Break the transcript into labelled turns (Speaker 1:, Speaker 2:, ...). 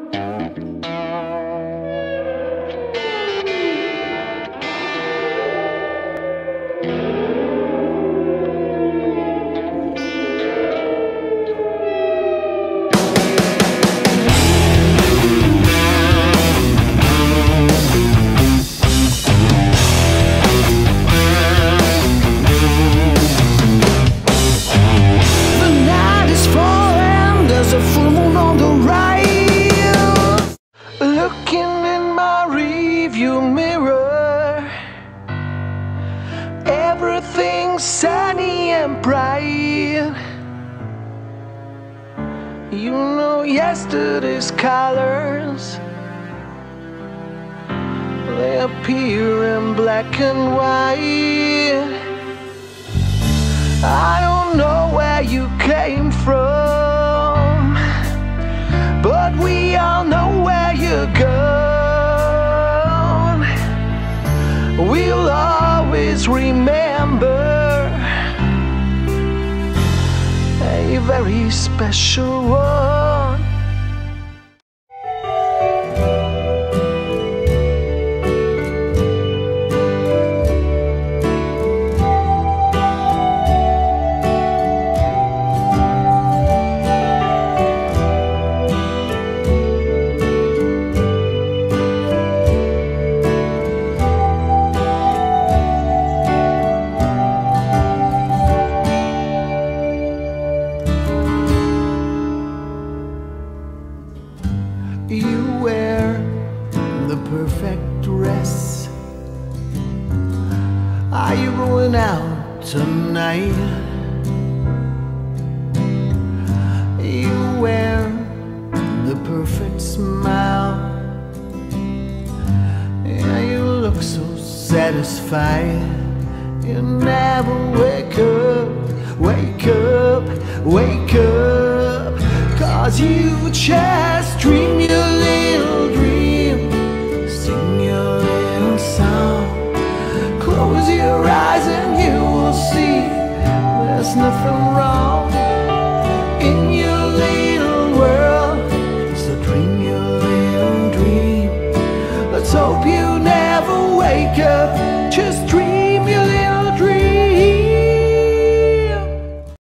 Speaker 1: Sunny and bright. You know yesterday's colors, they appear in black and white. I don't know where you came from, but we all know where you're gone. We'll always remember a very special one. You wear the perfect dress. Are you going out tonight? You wear the perfect smile. Yeah, you look so satisfied. You never wake up, wake up, wake up. 'Cause you just dream your little dream, sing your little song. Close your eyes and you will see there's nothing wrong.